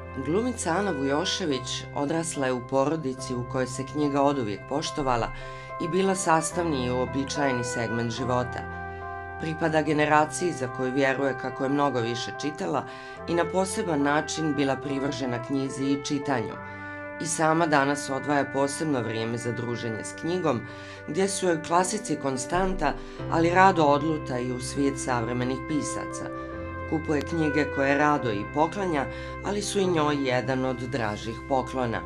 Glumica Ana Vujošević odrasla je u porodici u kojoj se knjiga oduvijek poštovala i bila sastavni i uobičajeni segment života. Pripada generaciji za koju vjeruje kako je mnogo više čitala i na poseban način bila privržena knjizi i čitanju. I sama danas odvaja posebno vrijeme za druženje s knjigom, gdje su joj klasici konstanta, ali rado odluta i u svijet savremenih pisaca. Kupuje knjige koje rado i poklanja, ali su i njoj jedan od dražih poklona.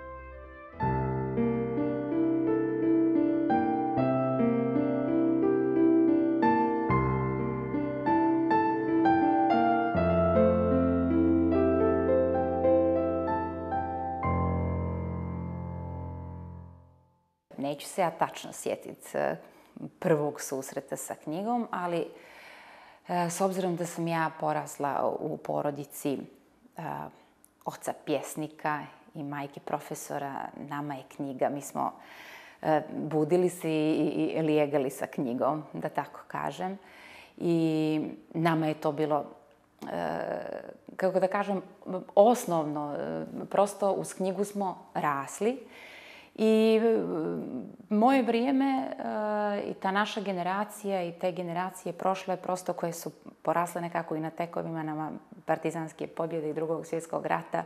Neću se ja tačno sjetiti prvog susreta sa knjigom, ali s obzirom da sam ja porasla u porodici oca pjesnika i majke profesora, nama je knjiga, mi smo budili se i lijegali sa knjigom, da tako kažem. I nama je to bilo, kako da kažem, osnovno, prosto uz knjigu smo rasli. I moje vrijeme i ta naša generacija i te generacije prošle prosto koje su porasle nekako i na tekovinama partizanske pobjede i Drugog svjetskog rata,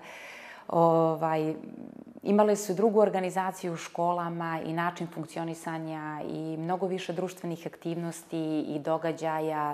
imale su drugu organizaciju u školama i način funkcionisanja i mnogo više društvenih aktivnosti i događaja,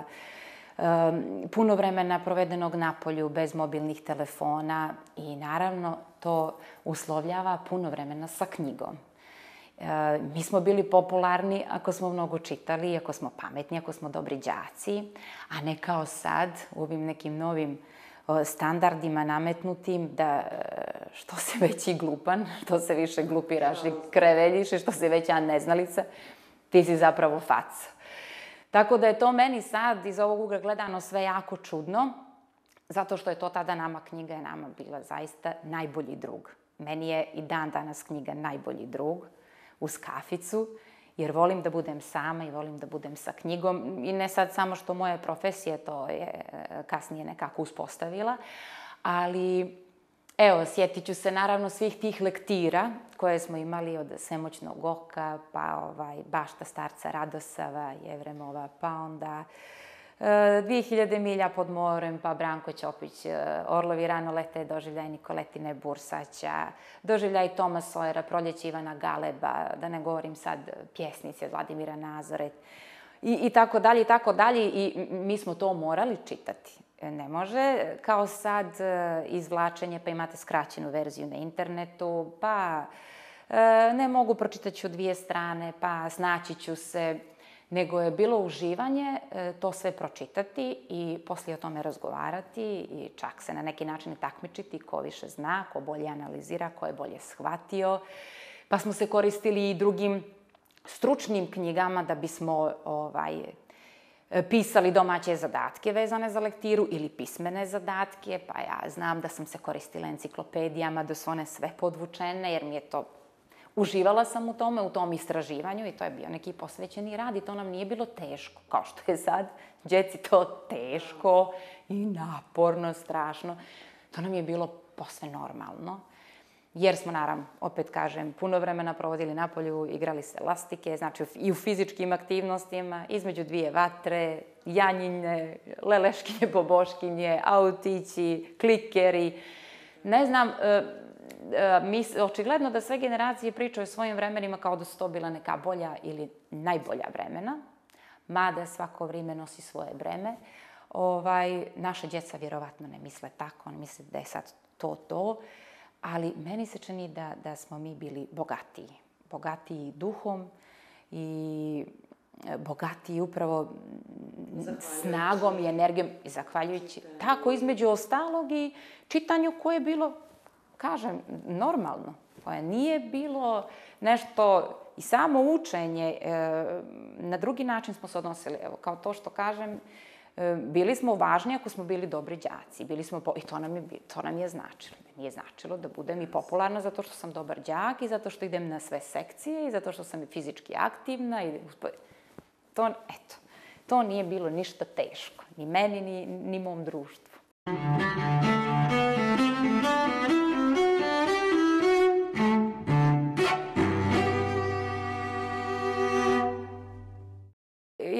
puno vremena provedenog napolju bez mobilnih telefona i naravno to uslovljava puno vremena sa knjigom. Mi smo bili popularni ako smo mnogo čitali, ako smo pametni, ako smo dobri đaci, a ne kao sad u ovim nekim novim standardima nametnutim da što se veći glupan, što se više glupiraš i kreveljiš i što se veća neznalica, ti si zapravo faca. Tako da je to meni sad iz ovog ugla gledano sve jako čudno, zato što je to tada nama knjiga je nama bila zaista najbolji drug. Meni je i dan danas knjiga najbolji drug uz kaficu, jer volim da budem sama i volim da budem sa knjigom. I ne sad samo što moje profesije to je kasnije nekako uspostavila, ali evo, sjetit ću se naravno svih tih lektira koje smo imali od Svemoćnog oka, pa Bašta starca Radosava, Jevremova, pa onda 2000 milja pod morem, pa Branko Ćopić, Orlovi rano lete, doživljaj Nikoletine Bursaća, doživljaj Toma Sojera, Proljeće Ivana Galeba, da ne govorim sad pjesnici od Vladimira Nazoret i tako dalje, i tako dalje. I mi smo to morali čitati. Ne može kao sad izvlačenje, pa imate skraćenu verziju na internetu, pa ne mogu, pročitat ću 2 strane, pa snaći ću se, nego je bilo uživanje to sve pročitati i poslije o tome razgovarati i čak se na neki način takmičiti ko više zna, ko bolje analizira, ko je bolje shvatio. Pa smo se koristili i drugim stručnim knjigama da bismo pisali domaće zadatke vezane za lektiru ili pismene zadatke, pa ja znam da sam se koristila enciklopedijama, da su one sve podvučene, jer mi je to, uživala sam u tome, u tom istraživanju i to je bio neki posvećeni rad i to nam nije bilo teško, kao što je sad djeci to teško i naporno, strašno. To nam je bilo posve normalno. Jer smo, naravno, opet kažem, puno vremena provodili napolju, igrali se lastike, znači i u fizičkim aktivnostima, između 2 vatre, janjine, leleškinje, boboškinje, autići, klikeri. Ne znam, očigledno da sve generacije pričaju o svojim vremenima kao da su to bila neka bolja ili najbolja vremena, mada svako vrijeme nosi svoje breme. Naša djeca vjerovatno ne misle tako, oni misle da je sad to. Ali meni se čini da smo mi bili bogatiji. Bogatiji duhom i bogatiji upravo snagom i energijom. I zahvaljujući tako između ostalog i čitanju koje je bilo, kažem, normalno. Koje nije bilo nešto i samo učenje. Na drugi način smo se odnosili. Evo, kao to što kažem, bili smo važni ako smo bili dobri đaci. I to nam je značilo. Nije značilo da budem i popularna zato što sam dobar đak i zato što idem na sve sekcije i zato što sam fizički aktivna. To nije bilo ništa teško. Ni meni, ni mom društvu.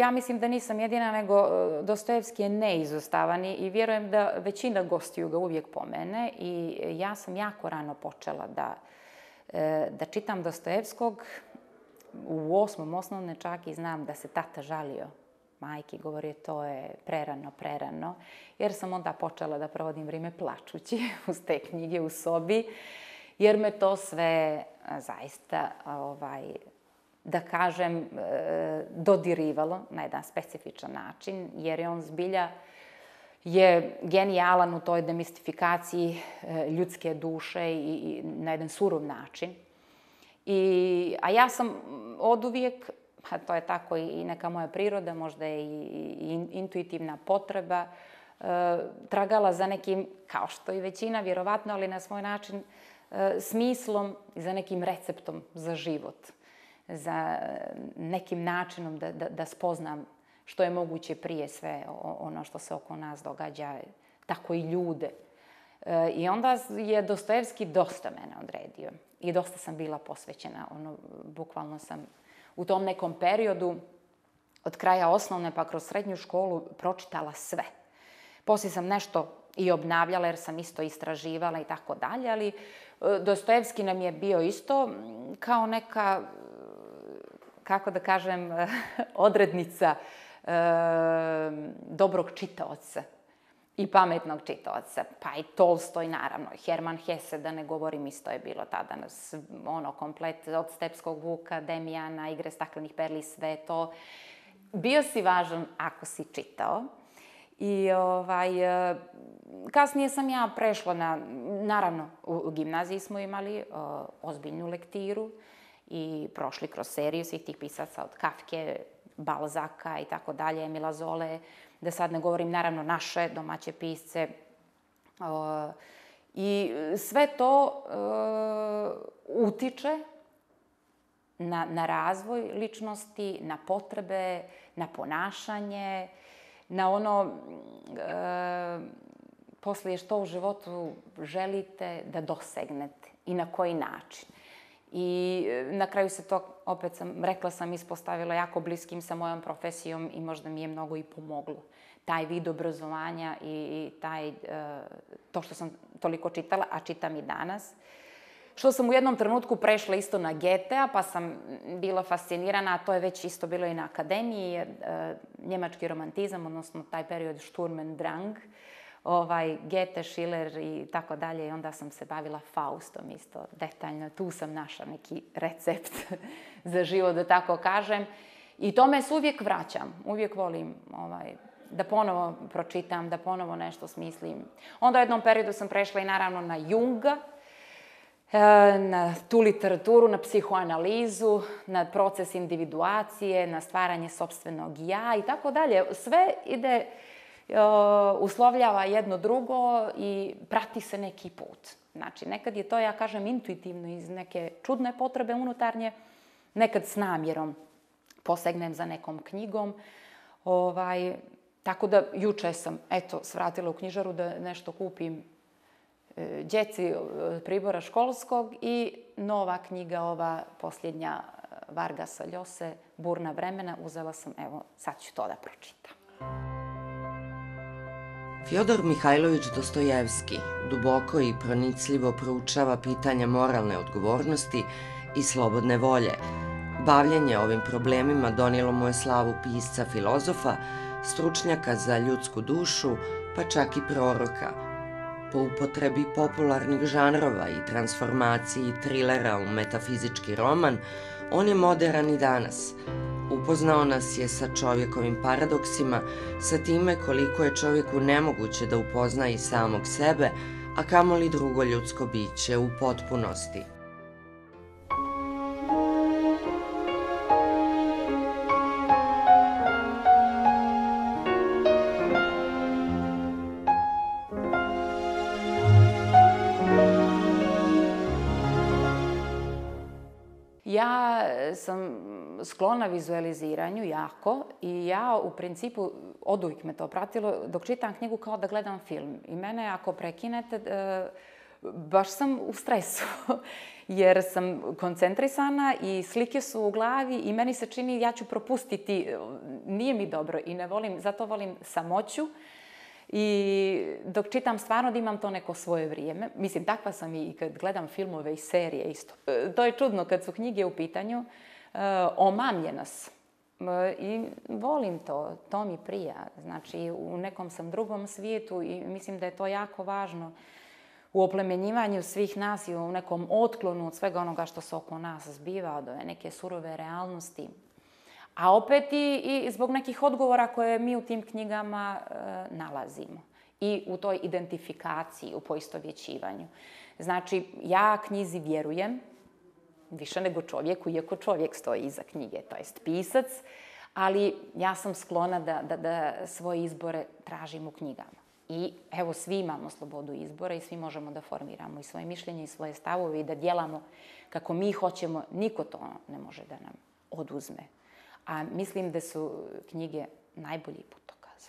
ja mislim da nisam jedina, nego Dostojevski je neizostavan i vjerujem da većina gostiju ga uvijek pomene i ja sam jako rano počela da čitam Dostojevskog. U 8. osnovne čak i znam da se tata žalio majki, govorio to je prerano, jer sam onda počela da provodim vrijeme plačući uz te knjige u sobi, jer me to sve zaista, da kažem, dodirivalo na jedan specifičan način, jer je on zbilja genijalan u toj demistifikaciji ljudske duše i na jedan surov način. A ja sam oduvijek, a to je tako i neka moja priroda, možda je i intuitivna potreba, tragala za nekim, kao što i većina vjerovatno, ali na svoj način, smislom i za nekim receptom za život, za nekim načinom da spoznam što je moguće prije sve ono što se oko nas događa, tako i ljude. I onda je Dostojevski dosta mene odredio i dosta sam bila posvećena. Bukvalno sam u tom nekom periodu od kraja osnovne pa kroz srednju školu pročitala sve. Poslije sam nešto i obnavljala jer sam isto istraživala i tako dalje, ali Dostojevski nam je bio isto kao neka, kako da kažem, odrednica dobrog čitaoca i pametnog čitaoca. Pa i Tolstoj, naravno, Herman Hesse, da ne govorim, isto je bilo tada komplet od Stepskog vuka, Demijana, Igre staklenih perli, sve to. Bio si važan ako si čitao. I kasnije sam ja prešla naravno, u gimnaziji smo imali ozbiljnu lektiru i prošli kroz seriju svih tih pisaca od Kafke, Balzaka i tako dalje, Emila Zole, da sad ne govorim naravno naše domaće pisce. I sve to utiče na razvoj ličnosti, na potrebe, na ponašanje, na ono poslije što u životu želite da dosegnete i na koji način. I na kraju se to, opet rekla sam, ispostavila jako bliskim sa mojom profesijom i možda mi je mnogo i pomoglo. Taj vid obrazovanja i to što sam toliko čitala, a čitam i danas. Što sam u jednom trenutku prešla isto na Goethea, pa sam bila fascinirana, a to je već isto bilo i na akademiji, njemački romantizam, odnosno taj period Sturm und Drang, Goethe, Schiller i tako dalje. I onda sam se bavila Faustom isto detaljno. Tu sam našla neki recept za život, da tako kažem. I tome se uvijek vraćam. Uvijek volim da ponovo pročitam, da ponovo nešto smislim. Onda u jednom periodu sam prešla i naravno na Junga, na tu literaturu, na psihoanalizu, na proces individuacije, na stvaranje sopstvenog ja i tako dalje. Sve ide, uslovljava jedno drugo i prati se neki put. Znači, nekad je to, ja kažem, intuitivno iz neke čudne potrebe unutarnje, nekad s namjerom posegnem za nekom knjigom. Tako da juče sam, svratila u knjižaru da nešto kupim djeci pribora školskog i nova knjiga, ova posljednja Vargasa Ljose, Burna vremena, uzela sam, sad ću to da pročitam. Fjodor Mihajlović Dostojevski duboko i pronicljivo proučava pitanja moralne odgovornosti i slobodne volje. Bavljenje ovim problemima donijelo mu je slavu pisca, filozofa, stručnjaka za ljudsku dušu, pa čak i proroka. Po upotrebi popularnih žanrova i transformaciji trilera u metafizički roman, on je moderan i danas. Upoznao nas je sa čovjekovim paradoksima, sa time koliko je čovjeku nemoguće da upozna i samog sebe, a kamoli drugo ljudsko biće u potpunosti. Ja sam sklona vizualiziranju jako i ja u principu, oduvijek me to pratilo, dok čitam knjigu kao da gledam film. I mene ako prekinete, baš sam u stresu, jer sam koncentrisana i slike su u glavi i meni se čini ja ću propustiti, nije mi dobro i ne volim, zato volim samoću. I dok čitam stvarno da imam to neko svoje vrijeme. Mislim, takva sam i kad gledam filmove i serije isto. To je čudno kad su knjige u pitanju. Omamljena sam. I volim to, to mi prija. Znači, u nekom sam drugom svijetu i mislim da je to jako važno u oplemenjivanju svih nas i u nekom otklonu od svega onoga što se oko nas zbiva, od ove neke surove realnosti. A opet i zbog nekih odgovora koje mi u tim knjigama nalazimo. I u toj identifikaciji, u poistovjećivanju. Znači, ja knjizi vjerujem, više nego čovjeku, iako čovjek stoji iza knjige, to jest pisac, ali ja sam sklona da svoje izbore tražim u knjigama. I evo, svi imamo slobodu izbora i svi možemo da formiramo i svoje mišljenje i svoje stavove i da djelamo kako mi hoćemo. Niko to ne može da nam oduzme. A mislim da su knjige najbolji putokaz.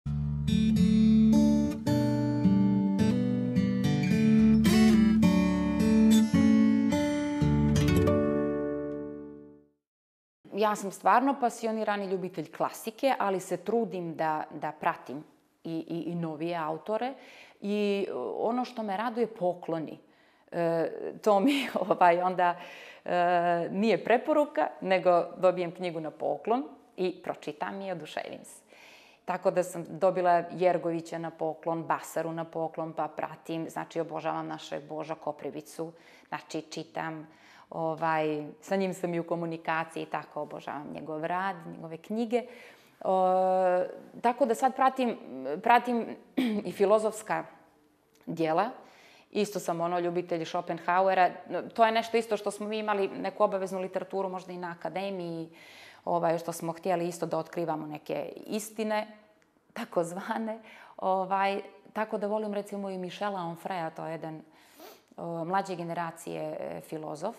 Ja sam stvarno pasionirani ljubitelj klasike, ali se trudim da pratim i novije autore. I ono što me raduje, pokloni. To mi onda nije preporuka, nego dobijem knjigu na poklon i pročitam i oduševim se. Tako da sam dobila Jergovića na poklon, Basaru na poklon, pa pratim, znači obožavam našeg Boža Koprivicu, znači čitam, sa njim sam i u komunikaciji, tako obožavam njegov rad, njegove knjige. Tako da sad pratim i filozofska djela. Isto sam ljubitelj Schopenhauera. To je nešto isto što smo mi imali neku obaveznu literaturu, možda i na akademiji, što smo htjeli isto da otkrivamo neke istine, takozvane. Tako da volim recimo i Michela Onfrea, to je jedan mlađe generacije filozof.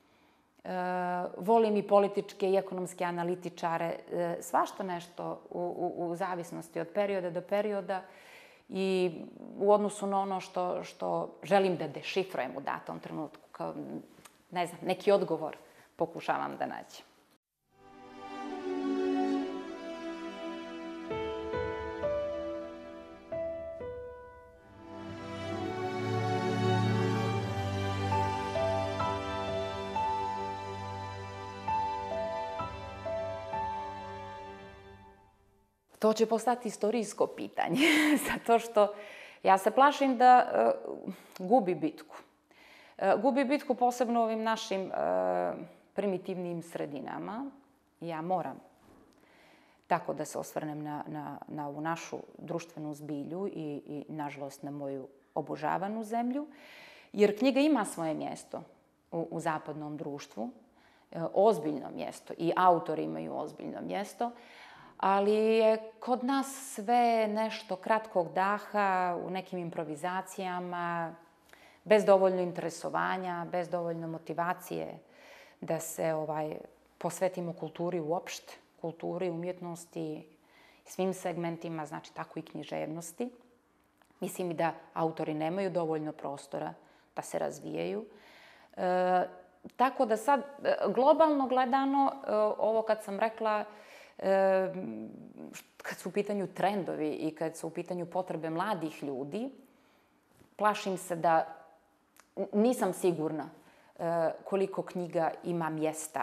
Volim i političke i ekonomske analitičare, svašta nešto u zavisnosti od perioda do perioda i u odnosu na ono što želim da dešifrujem u datom trenutku. Kao, ne znam, neki odgovor pokušavam da nađem. To će postati istorijsko pitanje, zato što ja se plašim da gubi bitku. Gubi bitku posebno u ovim našim primitivnim sredinama. Ja moram tako da se osvrnem na ovu našu društvenu zbilju i nažalost, na moju obožavanu zemlju, jer knjiga ima svoje mjesto u zapadnom društvu, ozbiljno mjesto i autori imaju ozbiljno mjesto, ali je kod nas sve nešto kratkog daha, u nekim improvizacijama, bez dovoljno interesovanja, bez dovoljno motivacije da se posvetimo kulturi uopšte, kulturi, umjetnosti, svim segmentima, znači tako i književnosti. Mislim i da autori nemaju dovoljno prostora da se razvijaju. Tako da sad, globalno gledano, ovo kad sam rekla, kad su u pitanju trendovi i kad su u pitanju potrebe mladih ljudi, plašim se da nisam sigurna koliko knjiga ima mjesta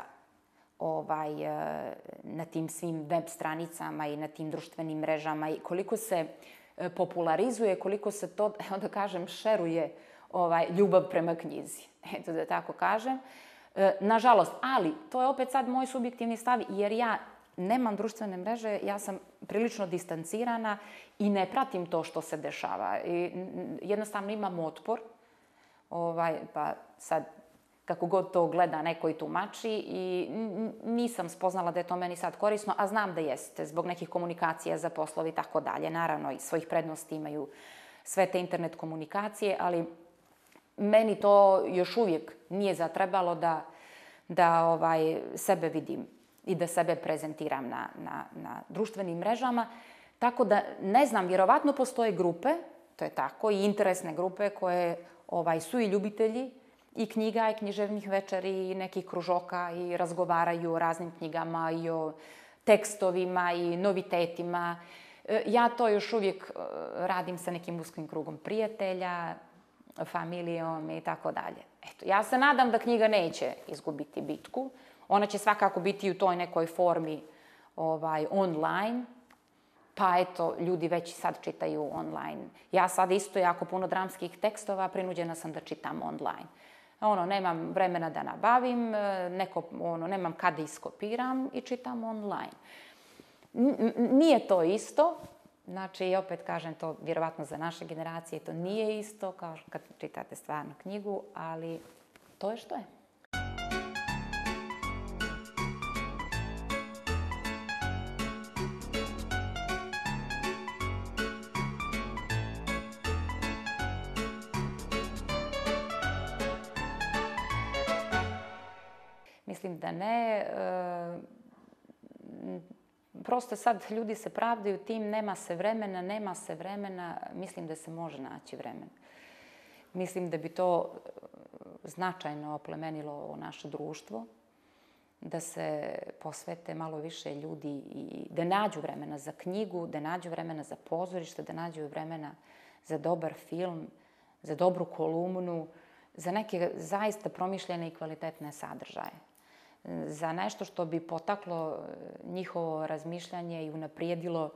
na tim svim web stranicama i na tim društvenim mrežama i koliko se popularizuje, koliko se to, da kažem, šeruje ljubav prema knjizi. Eto da tako kažem. Nažalost, ali to je opet sad moj subjektivni stav, jer ja nemam društvene mreže, ja sam prilično distancirana i ne pratim to što se dešava. Jednostavno imam otpor, pa sad kako god to gleda neko i tumači i nisam spoznala da je to meni sad korisno, a znam da jeste zbog nekih komunikacija za poslovi i tako dalje. Naravno, i svojih prednosti imaju sve te internet komunikacije, ali meni to još uvijek nije zatrebalo da sebe vidim i da sebe prezentiram na društvenim mrežama. Tako da, ne znam, vjerovatno postoje grupe, to je tako, i interesne grupe koje su i ljubitelji i knjiga i književnih večeri i nekih kružoka i razgovaraju o raznim knjigama i o tekstovima i novitetima. Ja to još uvijek radim sa nekim uskim krugom prijatelja, familijom i tako dalje. Eto, ja se nadam da knjiga neće izgubiti bitku. Ona će svakako biti u toj nekoj formi online. Pa eto, ljudi već sad čitaju online. Ja sad isto jako puno dramskih tekstova prinuđena sam da čitam online. Nemam vremena da nabavim, nemam kad da iskopiram i čitam online. Nije to isto, znači, opet kažem to, vjerovatno za naše generacije to nije isto, kao kad čitate stvarno knjigu, ali to je što je. Mislim da ne. Prosto sad ljudi se pravdaju tim nema se vremena. Mislim da se može naći vremen. Mislim da bi to značajno oplemenilo naše društvo, da se posvete malo više ljudi i da nađu vremena za knjigu, da nađu vremena za pozorište, da nađu vremena za dobar film, za dobru kolumnu, za neke zaista promišljene i kvalitetne sadržaje. Za nešto što bi potaklo njihovo razmišljanje i unaprijedilo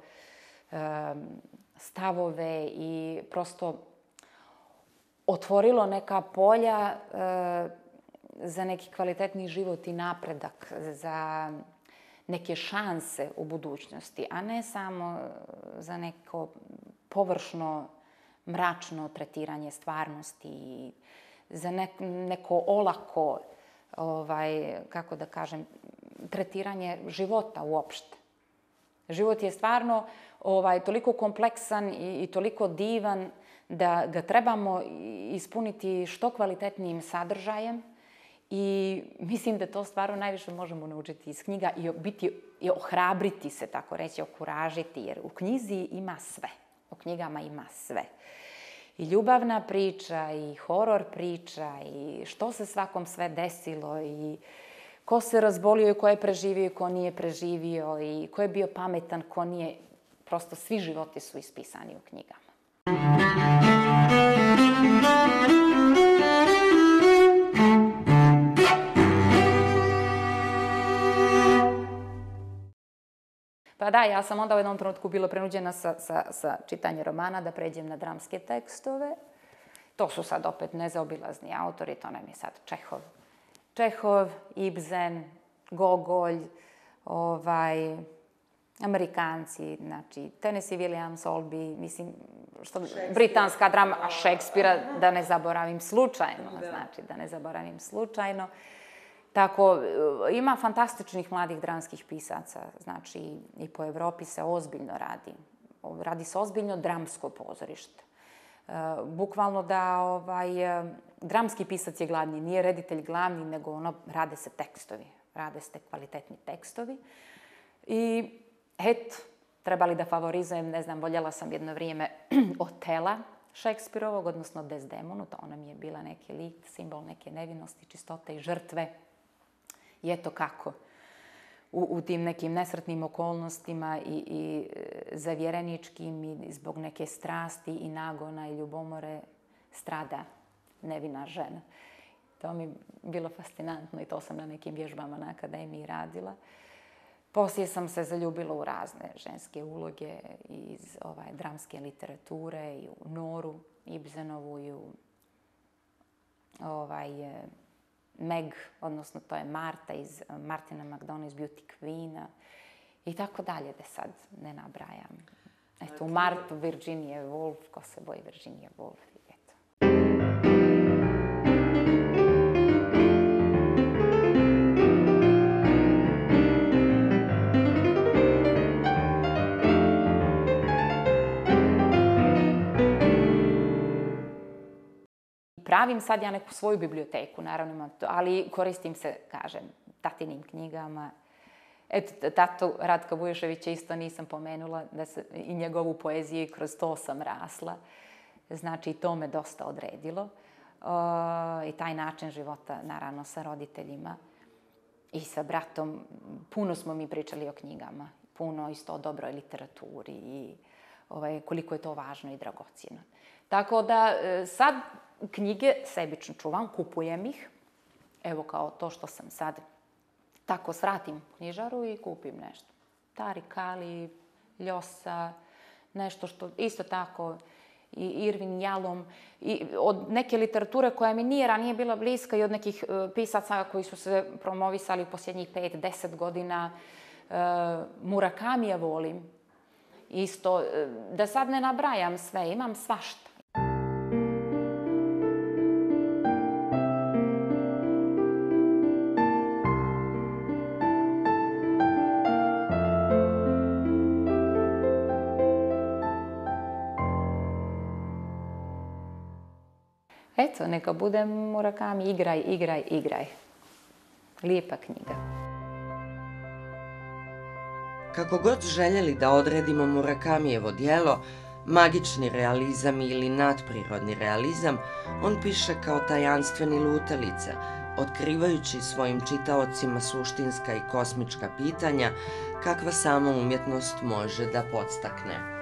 stavove i prosto otvorilo neka polja za neki kvalitetni život i napredak, za neke šanse u budućnosti, a ne samo za neko površno, mračno tretiranje stvarnosti i za neko olako, kako da kažem, tretiranje života uopšte. Život je stvarno toliko kompleksan i toliko divan da ga trebamo ispuniti što kvalitetnijim sadržajem i mislim da to stvarno najviše možemo naučiti iz knjiga i ohrabriti se, tako reći, okuražiti, jer u knjizi ima sve. U knjigama ima sve. I ljubavna priča, i horor priča, i što se svakom sve desilo, i ko se razbolio, i ko je preživio, i ko nije preživio, i ko je bio pametan, ko nije. Prosto svi životi su ispisani u knjigama. Pa da, ja sam onda u jednom trenutku bila prinuđena sa čitanjem romana da pređem na dramske tekstove. To su sad opet nezaobilazni autori, to nam je sad Čehov, Ibsen, Gogolj, Amerikanci, znači Tennessee Williams, Olby, mislim, britanska drama, a Šekspira, da ne zaboravim slučajno, Tako, ima fantastičnih mladih dramskih pisaca, znači i po Evropi se ozbiljno radi. Radi se ozbiljno dramsko pozorište. Bukvalno da dramski pisac je glavni, nije reditelj glavni, nego rade se tekstovi, rade se kvalitetni tekstovi. I eto, trebali da favorizujem, ne znam, voljela sam jedno vrijeme Otela Šekspirovog, odnosno Desdemonu, to ona mi je bila neki lik, simbol neke nevinosti, čistote i žrtve. I eto kako u tim nekim nesretnim okolnostima i zavjereničkim i zbog neke strasti i nagona i ljubomore strada nevina žena. To mi je bilo fascinantno i to sam na nekim vježbama na akademiji radila. Poslije sam se zaljubila u razne ženske uloge iz dramske literature i u Noru Ibsenovu i u Meg, odnosno to je Marta iz Martina McDonagh iz Beauty Queena i tako dalje, da sad ne nabrajam. Eto, u Martu Virginia Woolf, ko se boji Virginia Woolf, eto. Pravim sad ja neku svoju biblioteku, naravno, ali koristim se, kažem, tatinim knjigama. Eto, tatu Ratka Vujoševića isto nisam pomenula, i njegovu poeziju, i kroz to sam rasla. Znači, to me dosta odredilo. i taj način života, naravno, sa roditeljima i sa bratom. Puno smo mi pričali o knjigama, puno isto o dobroj literaturi i koliko je to važno i dragocijeno. Tako da sad knjige sebično čuvam, kupujem ih. Evo kao to što sam sad tako svratim u knjižaru i kupim nešto. Tariq Ali, Ljosa, nešto što isto tako i Irvin Jalom, i od neke literature koja mi nije ranije bila bliska i od nekih pisaca koji su se promovisali u posljednjih 5-10 godina. Murakamija volim. Isto, da sad ne nabrajam sve, imam svašta. Eto, neka bude Murakami, igraj, igraj, igraj. Lijepa knjiga. Kako god željeli da odredimo Murakamijevo djelo, magični realizam ili nadprirodni realizam, on piše kao tajanstveni lutalica, otkrivajući svojim čitaocima suštinska i kosmička pitanja kakva samo umjetnost može da podstakne.